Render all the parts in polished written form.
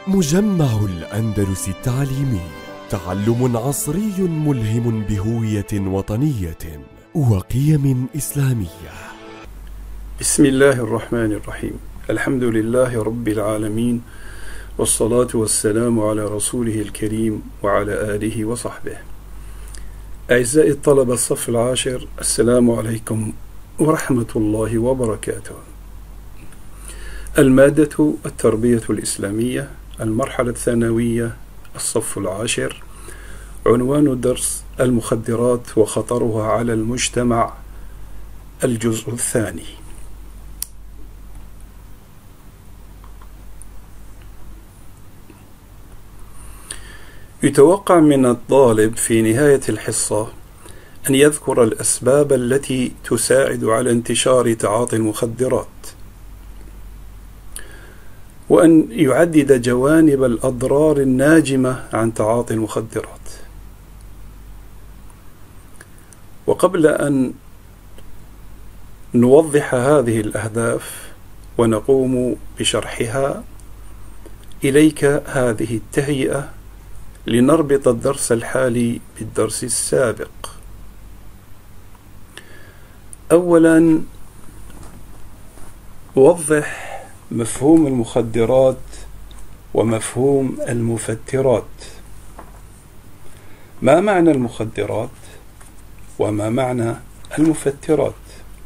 مجمع الأندلس التعليمي، تعلم عصري ملهم بهوية وطنية وقيم إسلامية. بسم الله الرحمن الرحيم. الحمد لله رب العالمين، والصلاة والسلام على رسوله الكريم وعلى آله وصحبه. أعزائي الطلبة الصف العاشر، السلام عليكم ورحمة الله وبركاته. المادة التربية الإسلامية، المرحلة الثانوية، الصف العاشر. عنوان الدرس: المخدرات وخطرها على المجتمع، الجزء الثاني. يتوقع من الطالب في نهاية الحصة أن يذكر الأسباب التي تساعد على انتشار تعاطي المخدرات، وأن يعدد جوانب الأضرار الناجمة عن تعاطي المخدرات. وقبل أن نوضح هذه الأهداف ونقوم بشرحها، إليك هذه التهيئة لنربط الدرس الحالي بالدرس السابق. أولا، وضح مفهوم المخدرات ومفهوم المفترات. ما معنى المخدرات وما معنى المفترات؟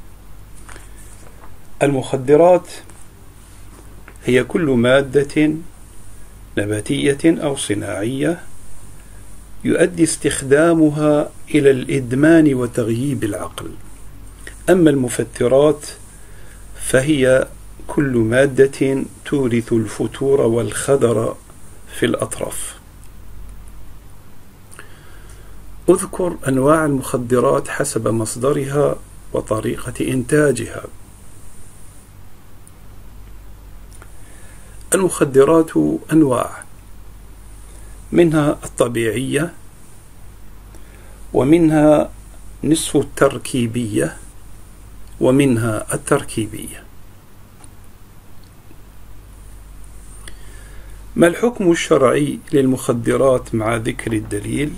المخدرات هي كل مادة نباتية أو صناعية يؤدي استخدامها إلى الإدمان وتغييب العقل. أما المفترات فهي كل مادة تورث الفتور والخدر في الأطراف. اذكر أنواع المخدرات حسب مصدرها وطريقة إنتاجها. المخدرات أنواع، منها الطبيعية، ومنها نصف التركيبية، ومنها التركيبية. ما الحكم الشرعي للمخدرات مع ذكر الدليل؟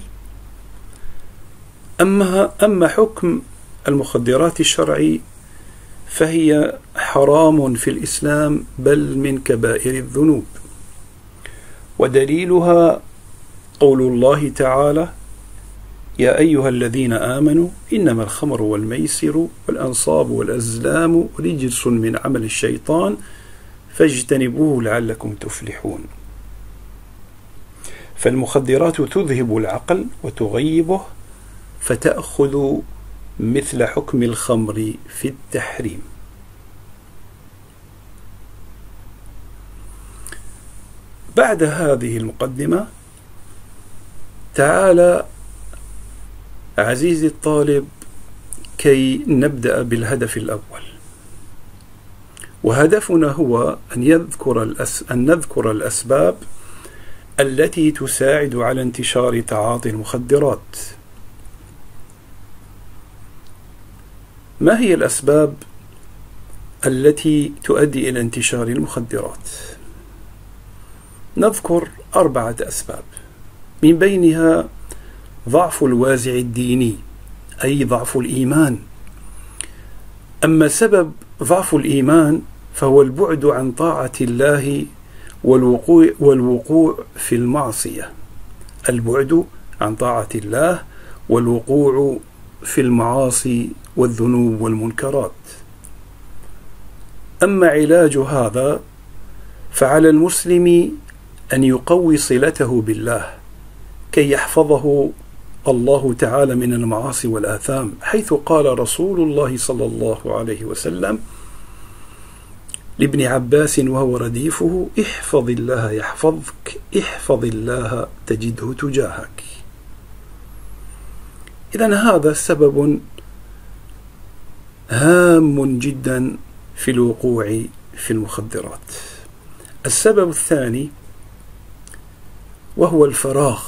أما حكم المخدرات الشرعي فهي حرام في الإسلام، بل من كبائر الذنوب. ودليلها قول الله تعالى: يا أيها الذين آمنوا إنما الخمر والميسر والأنصاب والأزلام رجس من عمل الشيطان فاجتنبوه لعلكم تفلحون. فالمخدرات تذهب العقل وتغيبه، فتأخذ مثل حكم الخمر في التحريم. بعد هذه المقدمة، تعال عزيزي الطالب كي نبدأ بالهدف الأول. وهدفنا هو أن نذكر الأسباب التي تساعد على انتشار تعاطي المخدرات. ما هي الأسباب التي تؤدي إلى انتشار المخدرات؟ نذكر 4 أسباب، من بينها ضعف الوازع الديني، أي ضعف الإيمان. أما سبب ضعف الإيمان فهو البعد عن طاعة الله والوقوع في المعصية. البعد عن طاعة الله والوقوع في المعاصي والذنوب والمنكرات. أما علاج هذا فعلى المسلم أن يقوي صلته بالله كي يحفظه الله تعالى من المعاصي والآثام، حيث قال رسول الله صلى الله عليه وسلم لابن عباس وهو رديفه: احفظ الله يحفظك، احفظ الله تجده تجاهك. إذن هذا سبب هام جدا في الوقوع في المخدرات. السبب الثاني وهو الفراغ،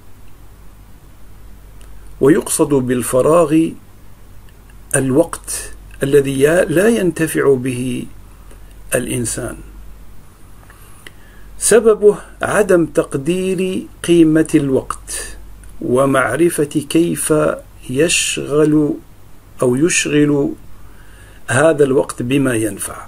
ويقصد بالفراغ الوقت الذي لا ينتفع به الإنسان، سببه عدم تقدير قيمة الوقت ومعرفة كيف يشغل هذا الوقت بما ينفع.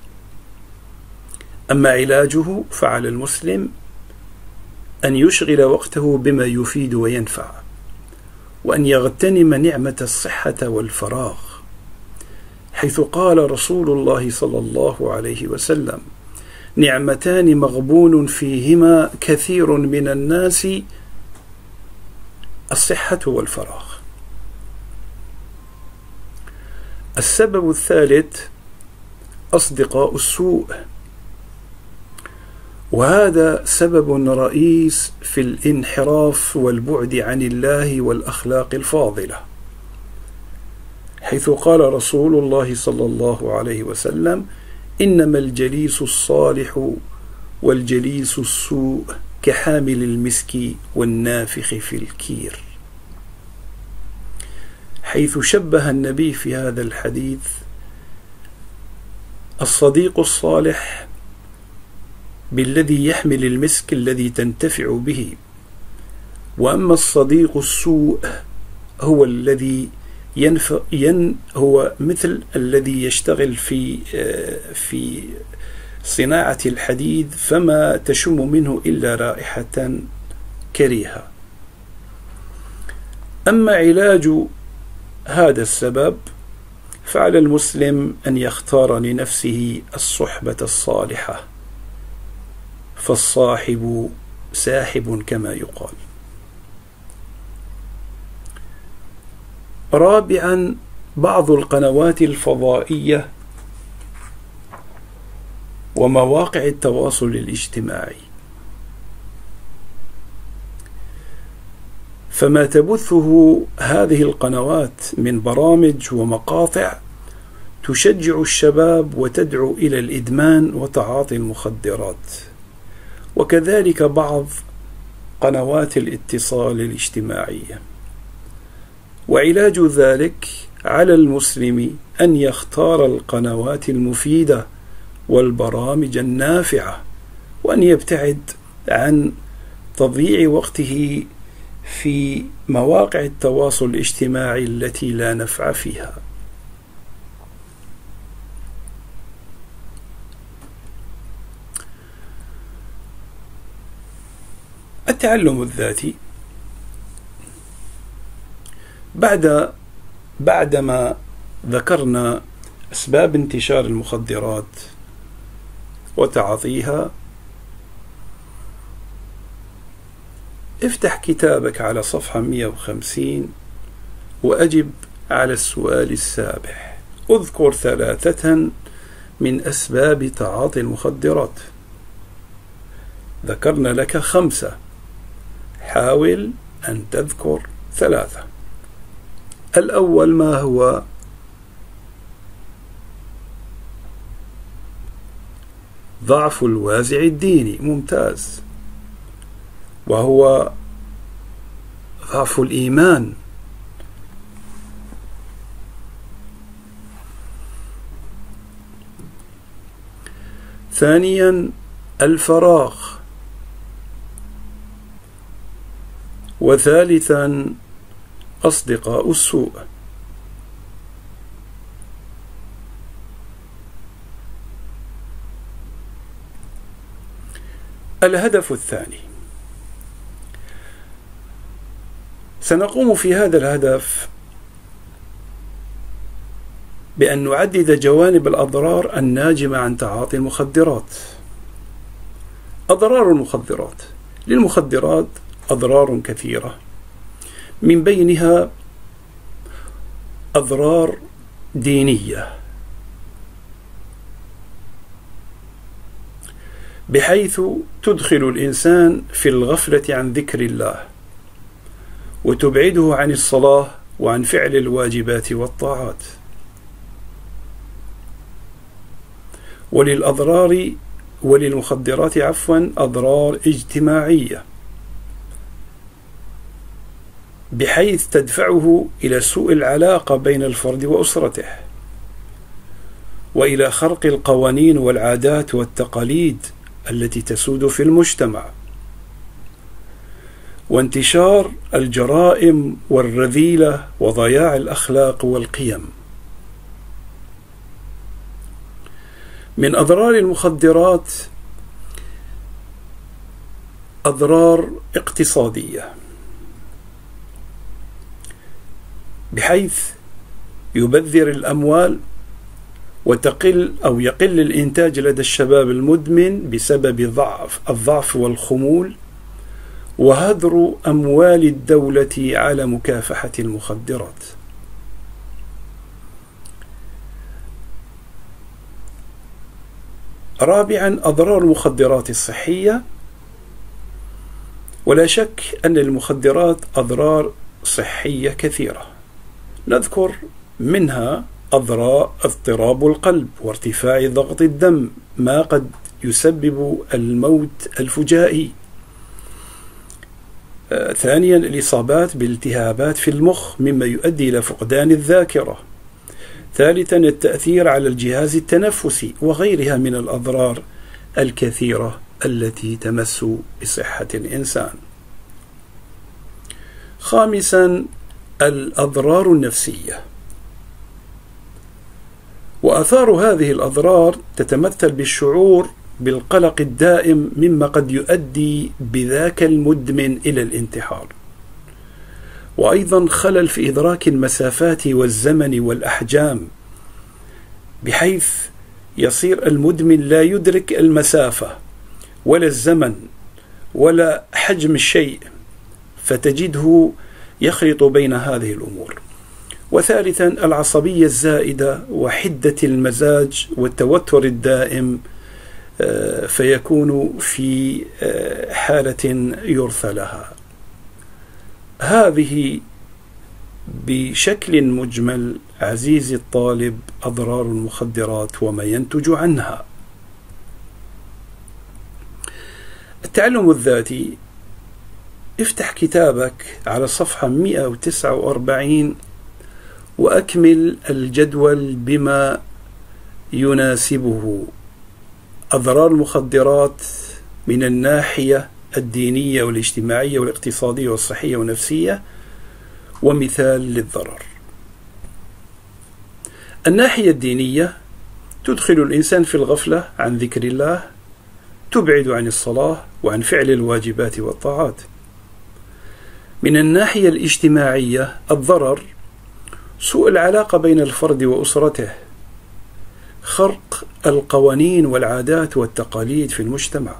أما علاجه فعلى المسلم أن يشغل وقته بما يفيد وينفع، وأن يغتنم نعمة الصحة والفراغ، حيث قال رسول الله صلى الله عليه وسلم: نعمتان مغبون فيهما كثير من الناس، الصحة والفراغ. السبب الثالث أصدقاء السوء، وهذا سبب رئيس في الانحراف والبعد عن الله والأخلاق الفاضلة، حيث قال رسول الله صلى الله عليه وسلم: إنما الجليس الصالح والجليس السوء كحامل المسك والنافخ في الكير، حيث شبه النبي في هذا الحديث الصديق الصالح بالذي يحمل المسك الذي تنتفع به، وأما الصديق السوء هو الذي هو مثل الذي يشتغل في صناعة الحديد، فما تشم منه إلا رائحة كريهة. أما علاج هذا السبب فعلى المسلم أن يختار لنفسه الصحبة الصالحة، فالصاحب ساحب كما يقال. رابعا، بعض القنوات الفضائية ومواقع التواصل الاجتماعي، فما تبثه هذه القنوات من برامج ومقاطع تشجع الشباب وتدعو إلى الإدمان وتعاطي المخدرات، وكذلك بعض قنوات الاتصال الاجتماعية. وعلاج ذلك على المسلم أن يختار القنوات المفيدة والبرامج النافعة، وأن يبتعد عن تضييع وقته في مواقع التواصل الاجتماعي التي لا نفع فيها. التعلم الذاتي، بعدما ذكرنا أسباب انتشار المخدرات وتعاطيها، افتح كتابك على صفحة 150 وأجب على السؤال السابع: اذكر 3 من أسباب تعاطي المخدرات. ذكرنا لك 5، حاول أن تذكر 3. الأول ما هو؟ ضعف الوازع الديني، ممتاز، وهو ضعف الإيمان. ثانيا الفراغ. وثالثا أصدقاء السوء. الهدف الثاني، سنقوم في هذا الهدف بأن نعدد جوانب الأضرار الناجمة عن تعاطي المخدرات. أضرار المخدرات: للمخدرات أضرار كثيرة، من بينها أضرار دينية، بحيث تدخل الإنسان في الغفلة عن ذكر الله، وتبعده عن الصلاة وعن فعل الواجبات والطاعات. وللمخدرات أضرار اجتماعية، بحيث تدفعه إلى سوء العلاقة بين الفرد وأسرته، وإلى خرق القوانين والعادات والتقاليد التي تسود في المجتمع، وانتشار الجرائم والرذيلة وضياع الأخلاق والقيم. من أضرار المخدرات أضرار اقتصادية، بحيث يبذر الأموال يقل الإنتاج لدى الشباب المدمن بسبب الضعف والخمول، وهدر أموال الدولة على مكافحة المخدرات. رابعا، أضرار المخدرات الصحية. ولا شك أن المخدرات أضرار صحية كثيرة، نذكر منها اضطراب القلب وارتفاع ضغط الدم، ما قد يسبب الموت الفجائي. ثانيا، الإصابات بالالتهابات في المخ مما يؤدي إلى فقدان الذاكرة. ثالثا، التأثير على الجهاز التنفسي وغيرها من الأضرار الكثيرة التي تمس بصحة الإنسان. خامسا، الأضرار النفسية. وآثار هذه الأضرار تتمثل بالشعور بالقلق الدائم مما قد يؤدي بذاك المدمن إلى الانتحار، وأيضا خلل في إدراك المسافات والزمن والأحجام، بحيث يصير المدمن لا يدرك المسافة ولا الزمن ولا حجم الشيء، فتجده يخلط بين هذه الأمور. وثالثا، العصبية الزائدة وحدة المزاج والتوتر الدائم، فيكون في حالة يرثى لها. هذه بشكل مجمل عزيزي الطالب أضرار المخدرات وما ينتج عنها. التعلم الذاتي، افتح كتابك على صفحة 149 وأكمل الجدول بما يناسبه. أضرار المخدرات من الناحية الدينية والاجتماعية والاقتصادية والصحية والنفسية، ومثال للضرر. الناحية الدينية، تدخل الإنسان في الغفلة عن ذكر الله، تبعد عن الصلاة وعن فعل الواجبات والطاعات. من الناحية الاجتماعية، الضرر سوء العلاقة بين الفرد وأسرته، خرق القوانين والعادات والتقاليد في المجتمع.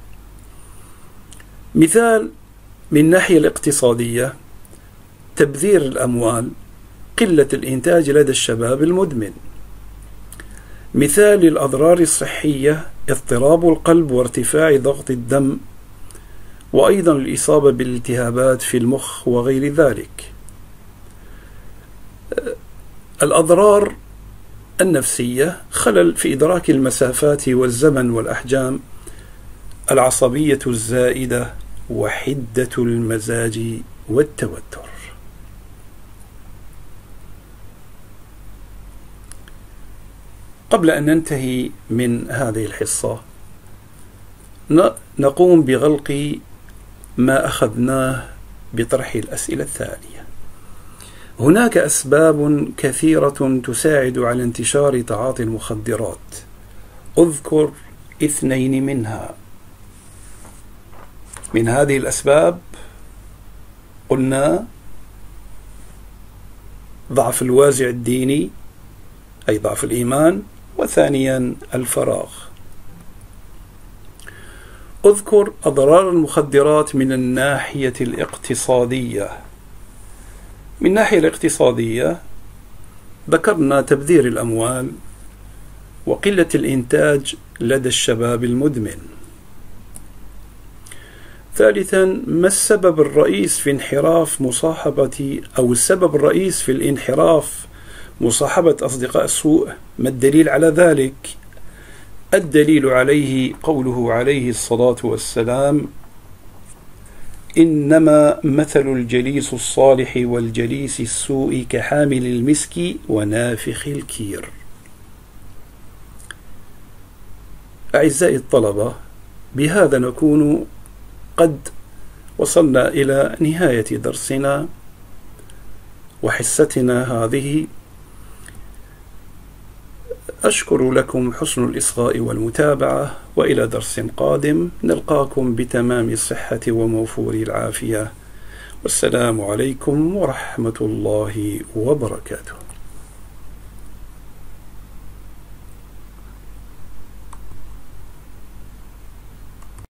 مثال من الناحية الاقتصادية، تبذير الأموال، قلة الإنتاج لدى الشباب المدمن. مثال للأضرار الصحية، اضطراب القلب وارتفاع ضغط الدم، وأيضا الإصابة بالالتهابات في المخ وغير ذلك. الأضرار النفسية، خلل في إدراك المسافات والزمن والأحجام، العصبية الزائدة وحدة المزاج والتوتر. قبل أن ننتهي من هذه الحصة، نقوم بغلق ما أخذناه بطرح الأسئلة التالية. هناك أسباب كثيرة تساعد على انتشار تعاطي المخدرات، أذكر 2 منها. من هذه الأسباب قلنا ضعف الوازع الديني، أي ضعف الإيمان، وثانيا الفراغ. أذكر أضرار المخدرات من الناحية الاقتصادية. من الناحية الاقتصادية ذكرنا تبذير الأموال وقلة الإنتاج لدى الشباب المدمن. ثالثا، ما السبب الرئيس في انحراف مصاحبة السبب الرئيس في الانحراف مصاحبة أصدقاء السوء؟ ما الدليل على ذلك؟ الدليل عليه قوله عليه الصلاة والسلام: إنما مثل الجليس الصالح والجليس السوء كحامل المسك ونافخ الكير. أعزائي الطلبة، بهذا نكون قد وصلنا إلى نهاية درسنا وحصتنا هذه. أشكر لكم حسن الإصغاء والمتابعة، وإلى درس قادم نلقاكم بتمام الصحة وموفور العافية، والسلام عليكم ورحمة الله وبركاته.